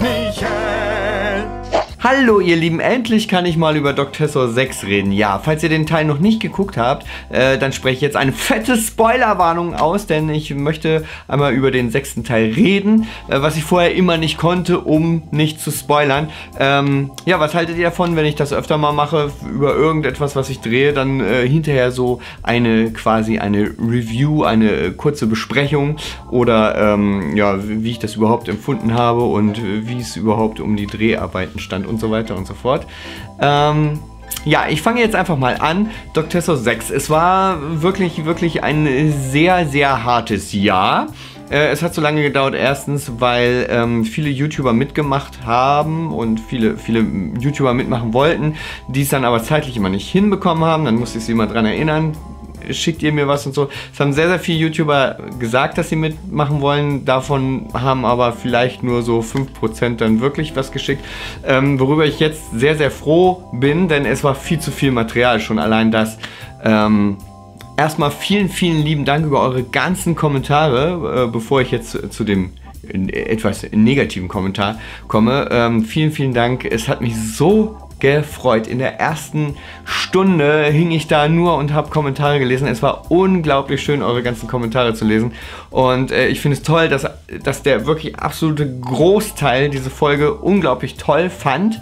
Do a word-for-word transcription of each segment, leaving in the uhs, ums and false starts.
Michael. Hallo ihr Lieben, endlich kann ich mal über Doctessor sechs reden. Ja, falls ihr den Teil noch nicht geguckt habt, äh, dann spreche ich jetzt eine fette Spoilerwarnung aus, denn ich möchte einmal über den sechsten Teil reden, äh, was ich vorher immer nicht konnte, um nicht zu spoilern. Ähm, ja, was haltet ihr davon, wenn ich das öfter mal mache, über irgendetwas, was ich drehe, dann äh, hinterher so eine quasi eine Review, eine äh, kurze Besprechung oder ähm, ja, wie ich das überhaupt empfunden habe und äh, wie es überhaupt um die Dreharbeiten stand und so weiter und so fort. Ähm, ja, ich fange jetzt einfach mal an. Doctessor sechs. Es war wirklich, wirklich ein sehr, sehr hartes Jahr. Äh, es hat so lange gedauert, erstens, weil ähm, viele YouTuber mitgemacht haben und viele, viele YouTuber mitmachen wollten, die es dann aber zeitlich immer nicht hinbekommen haben. Dann musste ich sie immer dran erinnern. Schickt ihr mir was und so. Es haben sehr, sehr viele YouTuber gesagt, dass sie mitmachen wollen. Davon haben aber vielleicht nur so fünf Prozent dann wirklich was geschickt. Ähm, worüber ich jetzt sehr, sehr froh bin, denn es war viel zu viel Material, schon allein das. Ähm, erstmal vielen, vielen lieben Dank über eure ganzen Kommentare, äh, bevor ich jetzt zu, zu dem etwas negativen Kommentar komme. Ähm, vielen, vielen Dank. Es hat mich so gefreut. In der ersten Stunde hing ich da nur und habe Kommentare gelesen. Es war unglaublich schön, eure ganzen Kommentare zu lesen. Und äh, ich finde es toll, dass, dass der wirklich absolute Großteil diese Folge unglaublich toll fand.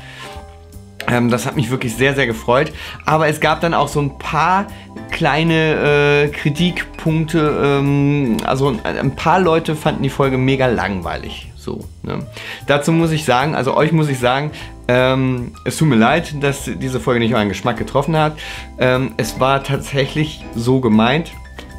Ähm, das hat mich wirklich sehr, sehr gefreut. Aber es gab dann auch so ein paar kleine äh, Kritikpunkte. Ähm, also ein paar Leute fanden die Folge mega langweilig. So, ne? Dazu muss ich sagen, also euch muss ich sagen, ähm, es tut mir leid, dass diese Folge nicht euren Geschmack getroffen hat. Ähm, es war tatsächlich so gemeint,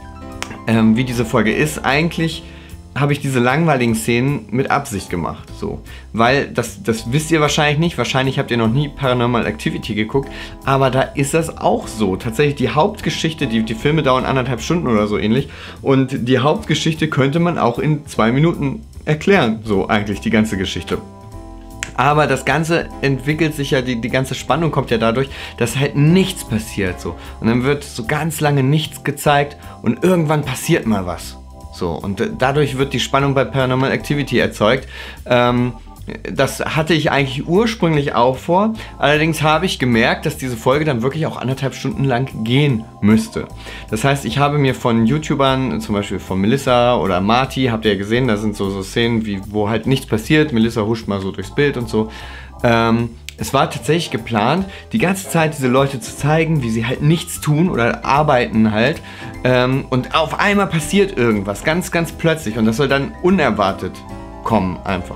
ähm, wie diese Folge ist. Eigentlich habe ich diese langweiligen Szenen mit Absicht gemacht, so, weil das, das wisst ihr wahrscheinlich nicht, wahrscheinlich habt ihr noch nie Paranormal Activity geguckt, aber da ist das auch so. Tatsächlich die Hauptgeschichte, die, die Filme dauern anderthalb Stunden oder so ähnlich und die Hauptgeschichte könnte man auch in zwei Minuten erklären, so eigentlich die ganze Geschichte. Aber das Ganze entwickelt sich ja, die, die ganze Spannung kommt ja dadurch, dass halt nichts passiert, so. Und dann wird so ganz lange nichts gezeigt und irgendwann passiert mal was. So, und dadurch wird die Spannung bei Paranormal Activity erzeugt. Ähm, das hatte ich eigentlich ursprünglich auch vor. Allerdings habe ich gemerkt, dass diese Folge dann wirklich auch anderthalb Stunden lang gehen müsste. Das heißt, ich habe mir von YouTubern, zum Beispiel von Melissa oder Marty, habt ihr ja gesehen, da sind so, so Szenen, wie, wo halt nichts passiert. Melissa huscht mal so durchs Bild und so. Ähm, es war tatsächlich geplant, die ganze Zeit diese Leute zu zeigen, wie sie halt nichts tun oder arbeiten halt. Ähm, und auf einmal passiert irgendwas, ganz, ganz plötzlich. Und das soll dann unerwartet kommen einfach.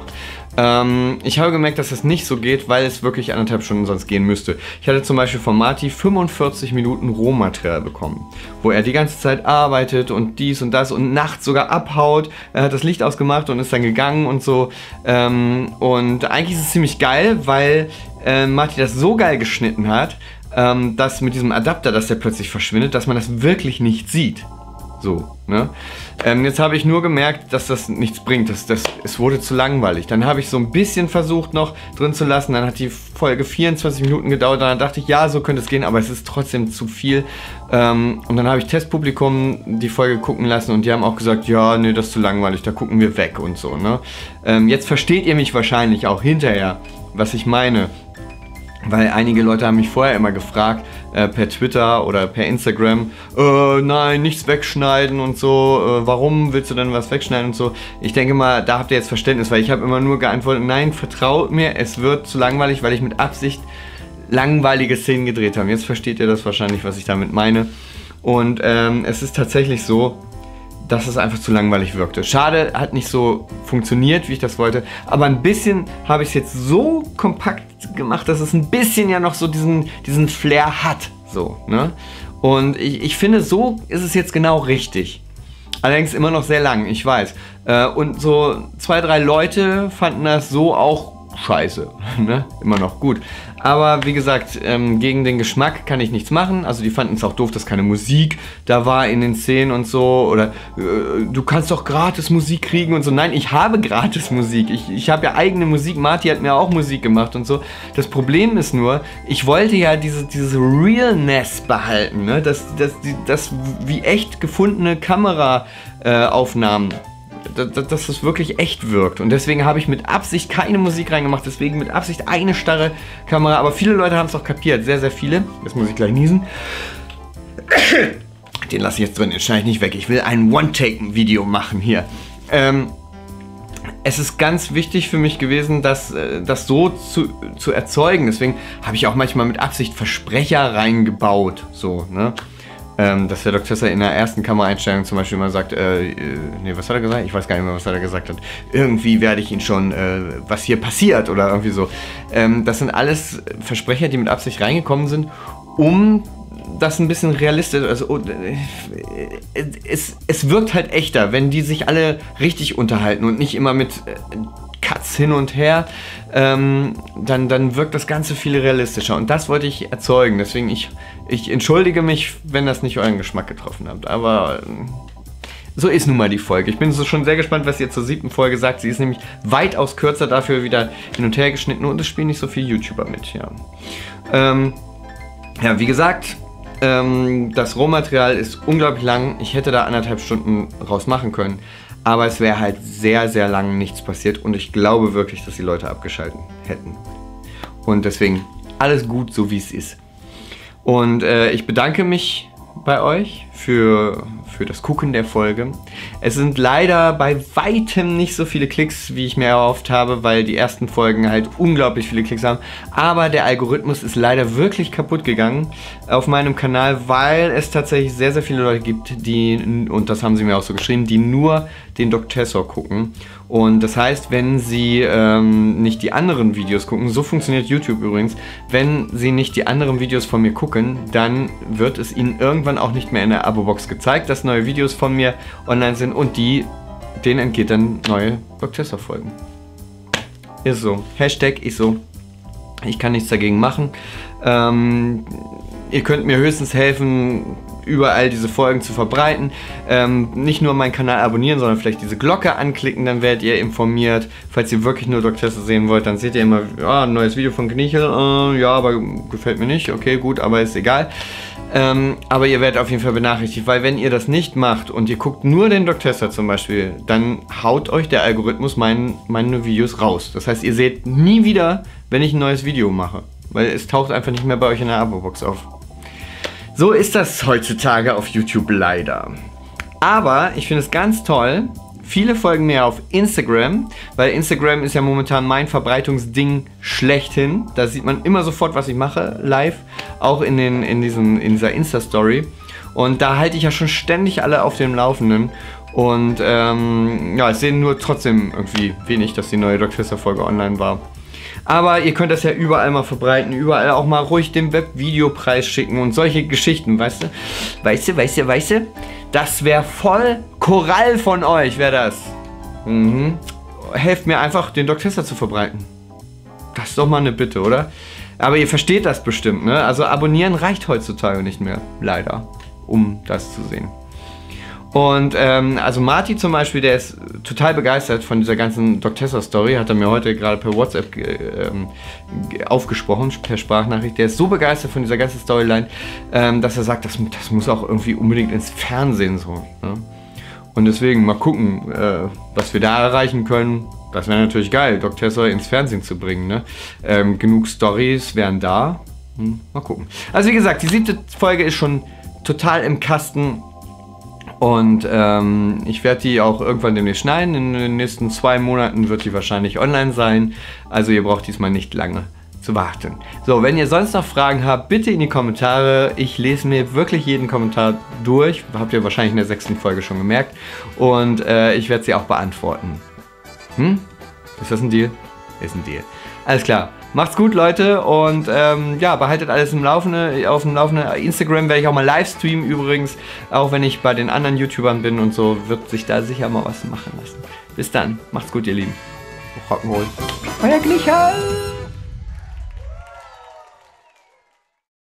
Ähm, ich habe gemerkt, dass das nicht so geht, weil es wirklich anderthalb Stunden sonst gehen müsste. Ich hatte zum Beispiel von Marty fünfundvierzig Minuten Rohmaterial bekommen, wo er die ganze Zeit arbeitet und dies und das und nachts sogar abhaut. Er hat das Licht ausgemacht und ist dann gegangen und so. Ähm, und eigentlich ist es ziemlich geil, weil äh, Marty das so geil geschnitten hat, ähm, dass mit diesem Adapter, dass der plötzlich verschwindet, dass man das wirklich nicht sieht. So, ne? Ähm, jetzt habe ich nur gemerkt, dass das nichts bringt. Das, das, es wurde zu langweilig. Dann habe ich so ein bisschen versucht noch drin zu lassen. Dann hat die Folge vierundzwanzig Minuten gedauert. Dann dachte ich, ja, so könnte es gehen, aber es ist trotzdem zu viel. Ähm, und dann habe ich Testpublikum die Folge gucken lassen und die haben auch gesagt, ja, nee, das ist zu langweilig, da gucken wir weg und so, ne? Ähm, jetzt versteht ihr mich wahrscheinlich auch hinterher, was ich meine. Weil einige Leute haben mich vorher immer gefragt, äh, per Twitter oder per Instagram, äh, nein, nichts wegschneiden und so, äh, warum willst du denn was wegschneiden und so. Ich denke mal, da habt ihr jetzt Verständnis, weil ich habe immer nur geantwortet, nein, vertraut mir, es wird zu langweilig, weil ich mit Absicht langweilige Szenen gedreht habe. Jetzt versteht ihr das wahrscheinlich, was ich damit meine. Und ähm, es ist tatsächlich so, dass es einfach zu langweilig wirkte. Schade, hat nicht so funktioniert, wie ich das wollte. Aber ein bisschen habe ich es jetzt so kompakt gemacht, dass es ein bisschen ja noch so diesen, diesen Flair hat. So, ne? Und ich, ich finde, so ist es jetzt genau richtig. Allerdings immer noch sehr lang, ich weiß. Äh, und so zwei, drei Leute fanden das so auch scheiße, ne? Immer noch gut. Aber wie gesagt, ähm, gegen den Geschmack kann ich nichts machen. Also die fanden es auch doof, dass keine Musik da war in den Szenen und so. Oder äh, du kannst doch gratis Musik kriegen und so. Nein, ich habe gratis Musik. Ich, ich habe ja eigene Musik. Marty hat mir auch Musik gemacht und so. Das Problem ist nur, ich wollte ja diese, diese Realness behalten. Ne? Das, das, das, das wie echt gefundene Kameraaufnahmen. Äh, dass, dass es wirklich echt wirkt. Und deswegen habe ich mit Absicht keine Musik reingemacht, deswegen mit Absicht eine starre Kamera. Aber viele Leute haben es auch kapiert, sehr, sehr viele. Jetzt muss ich gleich niesen. Den lasse ich jetzt drin, den schneide ich nicht weg. Ich will ein One-Take-Video machen hier. Ähm, es ist ganz wichtig für mich gewesen, das, das so zu, zu erzeugen. Deswegen habe ich auch manchmal mit Absicht Versprecher reingebaut. So, ne? Ähm, dass der Doktor Tesser in der ersten Kameraeinstellung zum Beispiel mal sagt, äh, äh, nee, was hat er gesagt? Ich weiß gar nicht mehr, was er gesagt hat. Irgendwie werde ich ihn schon, äh, was hier passiert oder irgendwie so. Ähm, das sind alles Versprecher, die mit Absicht reingekommen sind, um das ein bisschen realistisch, also es, es wirkt halt echter, wenn die sich alle richtig unterhalten und nicht immer mit Cuts hin und her, ähm, dann, dann wirkt das Ganze viel realistischer und das wollte ich erzeugen, deswegen ich, ich entschuldige mich, wenn das nicht euren Geschmack getroffen habt, aber so ist nun mal die Folge. Ich bin so schon sehr gespannt, was ihr zur siebten Folge sagt, sie ist nämlich weitaus kürzer, dafür wieder hin und her geschnitten und es spielen nicht so viele YouTuber mit, ja. Ähm, ja, wie gesagt, Ähm, das Rohmaterial ist unglaublich lang. Ich hätte da anderthalb Stunden raus machen können. Aber es wäre halt sehr, sehr lang nichts passiert. Und ich glaube wirklich, dass die Leute abgeschaltet hätten. Und deswegen alles gut, so wie es ist. Und äh, ich bedanke mich bei euch für, für das Gucken der Folge. Es sind leider bei weitem nicht so viele Klicks, wie ich mir erhofft habe, weil die ersten Folgen halt unglaublich viele Klicks haben. Aber der Algorithmus ist leider wirklich kaputt gegangen auf meinem Kanal, weil es tatsächlich sehr, sehr viele Leute gibt, die, und das haben sie mir auch so geschrieben, die nur den Doktor Tessor gucken. Und das heißt, wenn sie ähm, nicht die anderen Videos gucken, so funktioniert YouTube übrigens, wenn sie nicht die anderen Videos von mir gucken, dann wird es ihnen irgendwann auch nicht mehr in der Abo-Box gezeigt, dass neue Videos von mir online sind und die, denen entgeht dann neue Doktor Tessor Folgen. Ist so. Hashtag ist so. Ich kann nichts dagegen machen. Ähm, ihr könnt mir höchstens helfen, überall diese Folgen zu verbreiten. Ähm, nicht nur meinen Kanal abonnieren, sondern vielleicht diese Glocke anklicken, dann werdet ihr informiert. Falls ihr wirklich nur Doktor Tessor sehen wollt, dann seht ihr immer, ja, ein neues Video von Kniechel, äh, ja, aber gefällt mir nicht, okay, gut, aber ist egal. Ähm, aber ihr werdet auf jeden Fall benachrichtigt, weil wenn ihr das nicht macht und ihr guckt nur den Doktor Tessor zum Beispiel, dann haut euch der Algorithmus mein, meine Videos raus. Das heißt, ihr seht nie wieder, wenn ich ein neues Video mache, weil es taucht einfach nicht mehr bei euch in der Abo-Box auf. So ist das heutzutage auf YouTube leider. Aber ich finde es ganz toll, viele folgen mir auf Instagram, weil Instagram ist ja momentan mein Verbreitungsding schlechthin. Da sieht man immer sofort, was ich mache, live, auch in, den, in, diesen, in dieser Insta-Story. Und da halte ich ja schon ständig alle auf dem Laufenden. Und ähm, ja, es sehen nur trotzdem irgendwie wenig, dass die neue Doktor Tessor-Folge online war. Aber ihr könnt das ja überall mal verbreiten, überall auch mal ruhig den Webvideopreis schicken und solche Geschichten, weißt du? Weißt du, weißt du, weißt du? Das wäre voll Korall von euch, wäre das. Mhm. Helft mir einfach, den Doktor Tessor zu verbreiten. Das ist doch mal eine Bitte, oder? Aber ihr versteht das bestimmt, ne? Also abonnieren reicht heutzutage nicht mehr, leider, um das zu sehen. Und ähm, also Marty zum Beispiel, der ist total begeistert von dieser ganzen Doktor Tessor Story, hat er mir heute gerade per WhatsApp ähm, aufgesprochen, per Sprachnachricht. Der ist so begeistert von dieser ganzen Storyline, ähm, dass er sagt, das, das muss auch irgendwie unbedingt ins Fernsehen so. Ne? Und deswegen mal gucken, äh, was wir da erreichen können. Das wäre natürlich geil, Doktor Tessor ins Fernsehen zu bringen. Ne? Ähm, genug Storys wären da. Hm, mal gucken. Also wie gesagt, die siebte Folge ist schon total im Kasten. Und ähm, ich werde die auch irgendwann demnächst schneiden. In den nächsten zwei Monaten wird die wahrscheinlich online sein. Also ihr braucht diesmal nicht lange zu warten. So, wenn ihr sonst noch Fragen habt, bitte in die Kommentare. Ich lese mir wirklich jeden Kommentar durch. Habt ihr wahrscheinlich in der sechsten Folge schon gemerkt. Und äh, ich werde sie auch beantworten. Hm? Ist das ein Deal? Ist ein Deal. Alles klar. Macht's gut, Leute, und ähm, ja, behaltet alles im Laufenden, auf dem Laufenden. Instagram werde ich auch mal live streamen übrigens, auch wenn ich bei den anderen YouTubern bin und so, wird sich da sicher mal was machen lassen. Bis dann, macht's gut, ihr Lieben. Rock'n'Roll. Euer Kniechel.